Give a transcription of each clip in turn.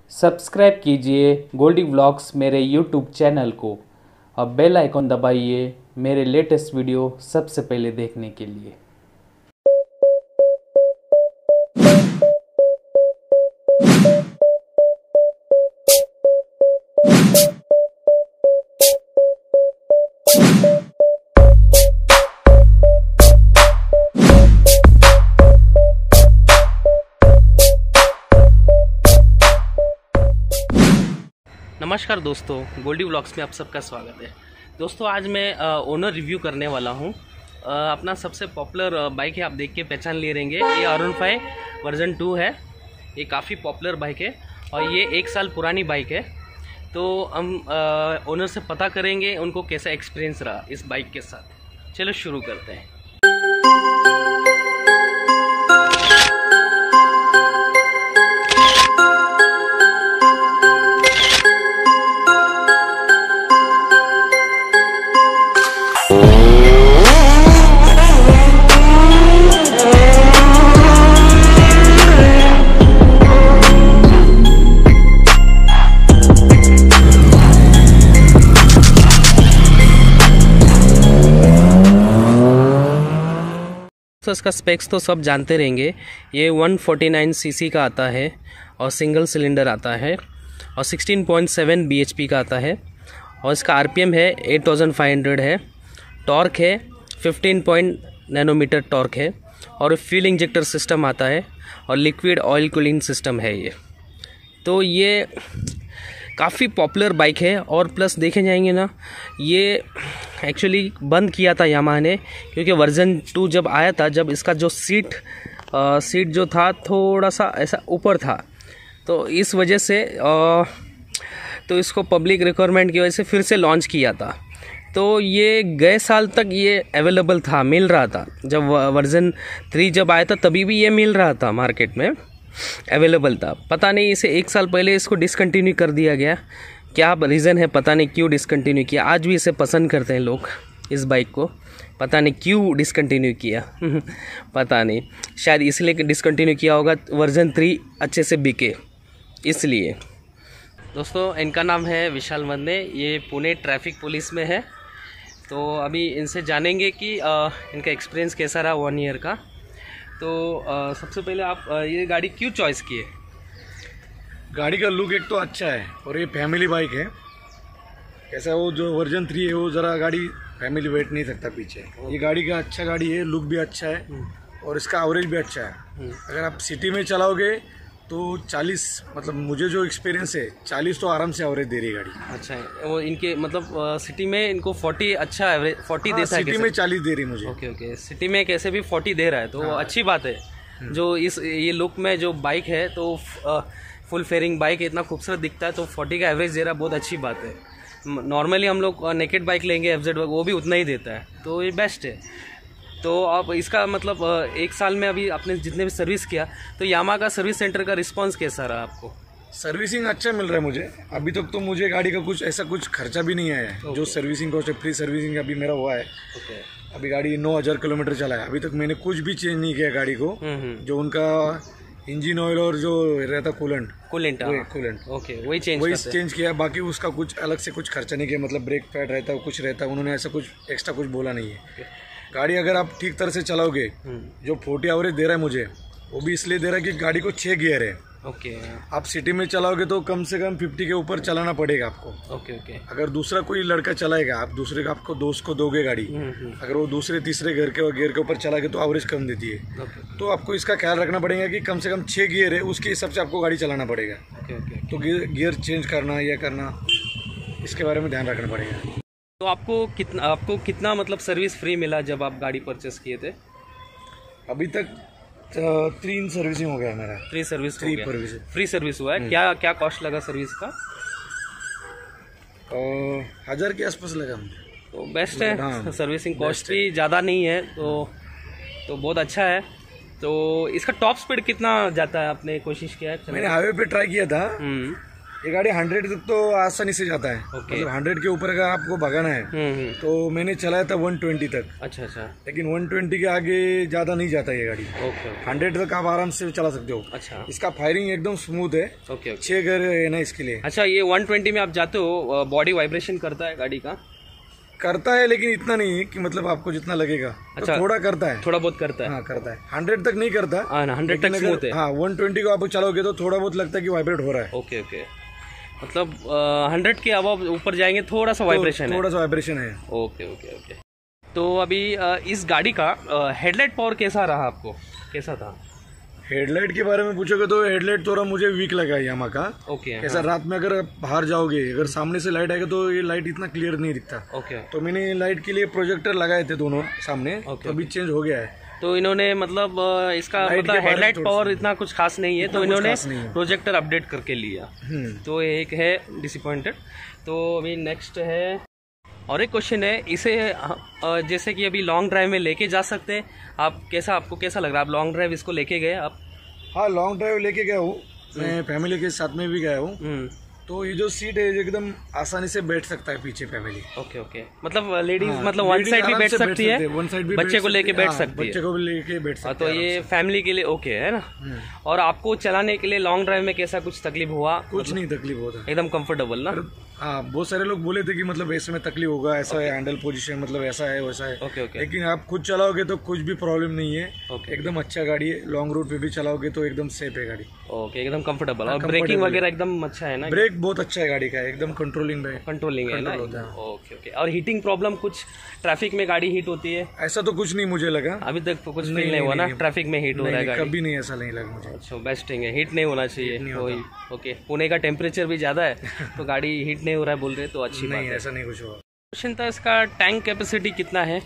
Subscribe कीजिए Goldy vlogs मेरे YouTube channel को और बेल आइकॉन दबाइए मेरे लेटेस्ट वीडियो सबसे पहले देखने के लिए। नमस्कार दोस्तों, गोल्डी व्लॉग्स में आप सबका स्वागत है। दोस्तों आज मैं ओनर रिव्यू करने वाला हूं। अपना सबसे पॉपुलर बाइक है, आप देख के पहचान ले रहेंगे। ये R15 वर्जन 2 है। ये काफ़ी पॉपुलर बाइक है और ये 1 साल पुरानी बाइक है। तो हम ओनर से पता करेंगे उनको कैसा एक्सपीरियंस रहा इस बाइक के साथ। चलो शुरू करते हैं। तो इसका स्पेक्स तो सब जानते रहेंगे। ये 149 सीसी का आता है और सिंगल सिलेंडर आता है और 16.7 bhp का आता है और इसका आरपीएम है 8500 है। टॉर्क है 15 नैनोमीटर टॉर्क है और फ्यूल इंजेक्टर सिस्टम आता है और लिक्विड ऑयल कूलिंग सिस्टम है ये। तो ये काफ़ी पॉपुलर बाइक है और प्लस देखे जाएंगे ना, ये एक्चुअली बंद किया था यामाहा ने, क्योंकि वर्जन 2 जब आया था, जब इसका जो सीट जो था थोड़ा सा ऐसा ऊपर था, तो इस वजह से तो इसको पब्लिक रिक्वायरमेंट की वजह से फिर से लॉन्च किया था। तो ये गए साल तक ये अवेलेबल था, मिल रहा था। जब वर्जन 3 जब आया था तभी भी ये मिल रहा था, मार्केट में अवेलेबल था। पता नहीं इसे 1 साल पहले इसको डिसकंटिन्यू कर दिया गया, क्या रीज़न है पता नहीं क्यों डिसकंटिन्यू किया। आज भी इसे पसंद करते हैं लोग इस बाइक को, पता नहीं क्यों डिसकंटिन्यू किया पता नहीं, शायद इसलिए डिसकंटिन्यू किया होगा वर्जन 3 अच्छे से बिके इसलिए। दोस्तों इनका नाम है विशाल वंदे, ये पुणे ट्रैफिक पुलिस में है। तो अभी इनसे जानेंगे कि इनका एक्सपीरियंस कैसा रहा 1 ईयर का। तो सबसे पहले आप ये गाड़ी क्यों चॉइस किए? गाड़ी का लुक एक तो अच्छा है और ये फैमिली बाइक है। ऐसा वो जो वर्जन 3 है वो ज़रा गाड़ी फैमिली बैठ नहीं सकता पीछे। ये गाड़ी का अच्छा गाड़ी है, लुक भी अच्छा है और इसका एवरेज भी अच्छा है। अगर आप सिटी में चलाओगे तो 40, मतलब मुझे जो एक्सपीरियंस है 40 तो आराम से एवरेज दे रही है गाड़ी। अच्छा है वो इनके मतलब सिटी में इनको 40 अच्छा एवरेज 40 देता है। सिटी में 40 दे रही मुझे। ओके सिटी में कैसे भी 40 दे रहा है तो अच्छी बात है। जो ये लुक में जो बाइक है तो फुल फेयरिंग बाइक इतना खूबसूरत दिखता है, तो 40 का एवरेज दे रहा है, बहुत अच्छी बात है। नॉर्मली हम लोग नेकेड बाइक लेंगे FZ वो भी उतना ही देता है, तो ये बेस्ट है। तो आप इसका मतलब 1 साल में अभी आपने जितने भी सर्विस किया, तो यामाहा का सर्विस सेंटर का रिस्पांस कैसा रहा आपको? सर्विसिंग अच्छा मिल रहा है मुझे। अभी तक तो मुझे गाड़ी का कुछ ऐसा कुछ खर्चा भी नहीं आया है। जो सर्विसिंग कॉस्ट है, फ्री सर्विसिंग अभी मेरा हुआ है। अभी गाड़ी 9000 किलोमीटर चला है, अभी तक मैंने कुछ भी चेंज नहीं किया गाड़ी को। जो उनका इंजन ऑयल और जो रहता कूलेंट ओके वही चेंज किया। बाकी उसका कुछ अलग से कुछ खर्चा नहीं किया, मतलब ब्रेक पैड रहता है, कुछ रहता है, उन्होंने ऐसा कुछ एक्स्ट्रा कुछ बोला नहीं है। गाड़ी अगर आप ठीक तरह से चलाओगे, जो 40 एवरेज दे रहा है मुझे, वो भी इसलिए दे रहा है कि गाड़ी को 6 गियर है। आप सिटी में चलाओगे तो कम से कम 50 के ऊपर चलाना पड़ेगा आपको। अगर दूसरा कोई लड़का चलाएगा, आप दूसरे का आपको दोस्त को दोगे गाड़ी, अगर वो दूसरे तीसरे गियर के ऊपर चलाएगा तो एवरेज कम देती है। तो आपको इसका ख्याल रखना पड़ेगा कि कम से कम 6 गियर है, उसके हिसाब से आपको गाड़ी चलाना पड़ेगा। तो गियर चेंज करना या करना, इसके बारे में ध्यान रखना पड़ेगा। तो आपको कितना मतलब सर्विस फ्री मिला जब आप गाड़ी परचेस किए थे? अभी तक 3 सर्विसिंग हो गया मेरा। फ्री सर्विस हुआ है। क्या कॉस्ट लगा सर्विस का? 1000 के आसपास लगा मुझे। तो बेस्ट है, सर्विसिंग कॉस्ट भी ज़्यादा नहीं है, तो बहुत अच्छा है। तो इसका टॉप स्पीड कितना जाता है, आपने कोशिश किया है? मैंने हाईवे पे ट्राई किया था, ये गाड़ी 100 तक तो आसानी से जाता है। मतलब 100 के ऊपर अगर आपको भगाना है तो मैंने चलाया था 120 तक। अच्छा अच्छा। लेकिन 120 के आगे ज्यादा नहीं जाता ये गाड़ी। 100 तक आप आराम से चला सकते हो। अच्छा। इसका फायरिंग एकदम स्मूथ है। 6 गियर है ना इसके लिए। अच्छा, ये 120 में आप जाते हो, बॉडी वाइब्रेशन करता है गाड़ी का? करता है, लेकिन इतना नहीं है कि मतलब आपको जितना लगेगा। अच्छा, तो थोड़ा करता है, थोड़ा बहुत करता है। हाँ करता है। 100 तक नहीं करता। 100 तक स्मूथ है। हाँ 120 को आप चलोगे तो थोड़ा बहुत लगता है कि वाइब्रेट हो रहा है। Okay okay. मतलब 100 के अब ऊपर जाएंगे थोड़ा सा वाइब्रेशन है। थोड़ा सा वाइब्रेशन है। Okay okay okay. तो अभी इस गाड़ी का हेडलाइट पावर कैसा रहा आपको, कैसा था? हेडलाइट के बारे में पूछोगे तो हेडलाइट थोड़ा मुझे वीक लगा यामा का। ओके। ऐसा रात में अगर बाहर जाओगे, अगर सामने से लाइट आएगा तो ये लाइट इतना क्लियर नहीं दिखता। ओके। तो मैंने लाइट के लिए प्रोजेक्टर लगाए थे दोनों सामने। तो अभी चेंज हो गया है। तो इन्होंने मतलब इसका मतलब हेडलाइट पावर इतना कुछ खास नहीं है, तो इन्होंने प्रोजेक्टर अपडेट करके लिया। तो एक है डिसअपॉइंटेड। तो अभी नेक्स्ट है, और एक क्वेश्चन है, इसे जैसे कि अभी लॉन्ग ड्राइव में लेके जा सकते हैं आप, कैसा आपको कैसा लग रहा है? आप लॉन्ग ड्राइव इसको लेके गए आप? हाँ लॉन्ग ड्राइव लेके गया हूँ, मैं फैमिली के साथ में भी गया हूँ। तो ये जो सीट है एकदम आसानी से बैठ सकता है पीछे फैमिली। Okay okay. मतलब लेडीज मतलब वन साइड भी बैठ सकती है, वन साइड भी बच्चे को लेके बैठ सकती है, बच्चे को भी लेके बैठ सकती है। तो ये फैमिली के लिए ओके है ना। और आपको चलाने के लिए लॉन्ग ड्राइव में कैसा कुछ तकलीफ हुआ? कुछ नहीं तकलीफ होता, एकदम कंफर्टेबल ना। हाँ बहुत सारे लोग बोले थे कि मतलब ऐसे में तकलीफ होगा, ऐसा है हैंडल पोजीशन, मतलब ऐसा है वैसा है। Okay okay. लेकिन आप खुद चलाओगे तो कुछ भी प्रॉब्लम नहीं है। एकदम अच्छा गाड़ी है। लॉन्ग रूट पे भी चलाओगे तो एकदम सेफ है गाड़ी। ओके, एकदम कंफर्टेबल। और ब्रेकिंग वगैरह एकदम अच्छा है ना? ब्रेक बहुत अच्छा है गाड़ी का, एकदम कंट्रोलिंग है। कंट्रोलिंग है ना। Okay okay. और हीटिंग प्रॉब्लम कुछ, ट्रैफिक में गाड़ी हीट होती है? ऐसा तो कुछ नहीं मुझे लगा अभी तक, तो कुछ फील नहीं हुआ ना ट्रैफिक में हीट हो रहा है गाड़ी? कभी नहीं, ऐसा नहीं लगा मुझे। अच्छा, बेस्ट थिंग है, हीट नहीं होना चाहिए। ओके। पुणे का टेम्परेचर भी ज्यादा है तो गाड़ी हीट नहीं हो रहा है बोल रहे, तो अच्छी बात है। ऐसा नहीं कुछ हुआ। क्वेश्चन था, इसका टैंक कैपेसिटी कितना है?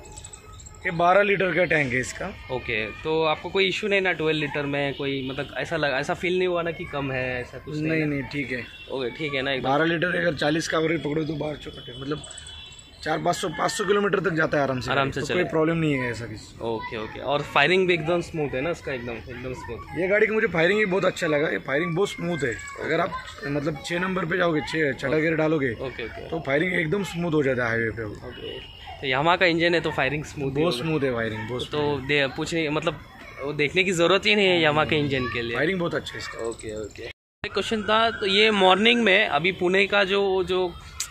ये 12 लीटर का टैंक है इसका। ओके। तो आपको कोई इशू नहीं ना 12 लीटर में? कोई मतलब ऐसा फील नहीं हुआ ना कि कम है, ऐसा कुछ? नहीं ठीक है। ओके ठीक है ना। 12 लीटर अगर 40 का एवरेज पकड़ो तो 12 चौकटे मतलब 400-500 किलोमीटर तक जाता है आराम से तो कोई प्रॉब्लम नहीं है ऐसा किसी। Okay okay. और फायरिंग भी एकदम स्मूथ है ना इसका? एकदम स्मूथ। ये गाड़ी का मुझे फायरिंग ही बहुत अच्छा लगा। ये फायरिंग बहुत स्मूथ है। अगर आप मतलब 6 नंबर पे जाओगे, 6 गियर डालोगे तो फायरिंग एकदम स्मूथ हो जाता है हाईवे पे। ओके। तो यामाहा का इंजन है तो फायरिंग स्मूथ, बहुत स्मूथ है फायरिंग बहुत। तो पूछने मतलब देखने की जरूरत ही नहीं है यामाहा के इंजन के लिए। फायरिंग बहुत अच्छा है इसका। Okay okay. एक क्वेश्चन था, तो ये मॉर्निंग में अभी पुणे का जो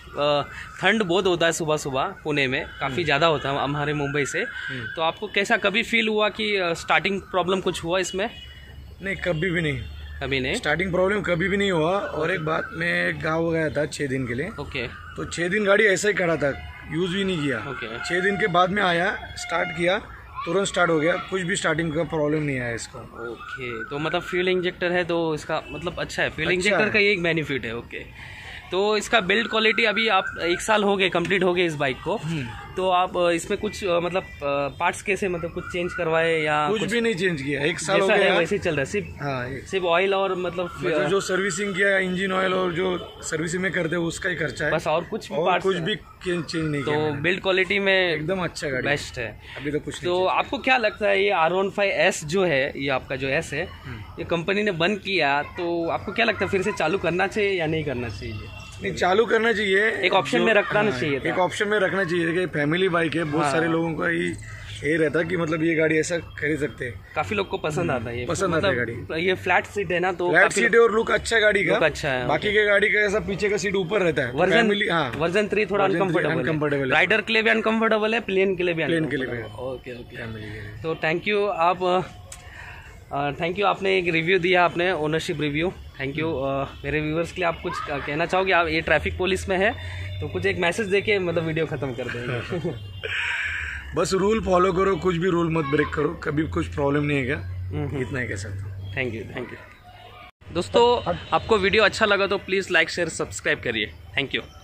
ठंड बहुत होता है सुबह सुबह पुणे में, काफ़ी ज़्यादा होता है हमारे मुंबई से, तो आपको कैसा कभी फील हुआ कि स्टार्टिंग प्रॉब्लम कुछ हुआ इसमें? नहीं कभी भी नहीं। कभी नहीं स्टार्टिंग प्रॉब्लम कभी भी नहीं हुआ। और एक बात, मैं गाँव गया था 6 दिन के लिए। ओके। तो 6 दिन गाड़ी ऐसा ही खड़ा था, यूज़ भी नहीं किया। 6 दिन के बाद में आया, स्टार्ट किया, तुरंत स्टार्ट हो गया, कुछ भी स्टार्टिंग का प्रॉब्लम नहीं आया इसको। ओके। तो मतलब फ्यूल इंजेक्टर है तो इसका मतलब अच्छा है, फ्यूल इंजेक्टर का ये एक बेनिफिट है। ओके। तो इसका बिल्ड क्वालिटी, अभी आप 1 साल हो गए, कंप्लीट हो गए इस बाइक को, तो आप इसमें कुछ मतलब पार्ट्स कैसे मतलब कुछ चेंज करवाए या कुछ भी नहीं चेंज किया? 1 साल हो गया वैसे ही चल रहा है, सिर्फ ऑयल और मतलब जो सर्विसिंग किया, इंजन ऑयल और जो सर्विसिंग में करते हैं उसका ही खर्चा है बस, और कुछ भी चेंज नहीं किया। तो बिल्ड क्वालिटी में एकदम अच्छा गाड़ी, बेस्ट है अभी तो कुछ। तो आपको क्या लगता है, ये R15s जो है, ये आपका जो S है, ये कंपनी ने बंद किया, तो आपको क्या लगता है फिर से चालू करना चाहिए या नहीं करना चाहिए? नहीं, चालू करना चाहिए। एक ऑप्शन में रखना चाहिए, एक ऑप्शन में रखना चाहिए कि फैमिली बाइक है, बहुत सारे लोगों का ये रहता है कि मतलब ये गाड़ी ऐसा खरीद सकते हैं। काफी लोग को पसंद आता है, ये पसंद आता है गाड़ी। ये फ्लैट सीट है ना, तो फ्लैट सीट है और लुक अच्छा है गाड़ी का, अच्छा है। बाकी के गाड़ी का ऐसा पीछे का सीट ऊपर रहता है। वर्जन 3 थोड़ा अनकंफर्टेबल है, राइडर के लिए भी अनकंफर्टेबल है, प्लेन के लिए भी। Okay okay. तो थैंक यू थैंक यू, आपने एक रिव्यू दिया, आपने ओनरशिप रिव्यू, थैंक यू। मेरे व्यूवर्स के लिए आप कुछ कहना चाहोगे? आप ये ट्रैफिक पुलिस में है तो कुछ एक मैसेज देके मतलब वीडियो खत्म कर देंगे। बस रूल फॉलो करो, कुछ भी रूल मत ब्रेक करो, कभी कुछ प्रॉब्लम नहीं है, इतना ही कह सकता हूँ। Thank you. दोस्तों, आपको वीडियो अच्छा लगा तो प्लीज़ लाइक शेयर सब्सक्राइब करिए। Thank you.